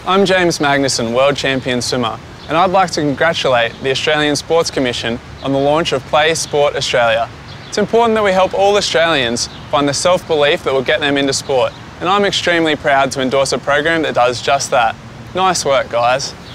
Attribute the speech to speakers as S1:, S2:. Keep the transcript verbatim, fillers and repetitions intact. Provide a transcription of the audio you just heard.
S1: I'm James Magnussen, World Champion Swimmer, and I'd like to congratulate the Australian Sports Commission on the launch of Play Sport Australia. It's important that we help all Australians find the self-belief that will get them into sport, and I'm extremely proud to endorse a program that does just that. Nice work, guys.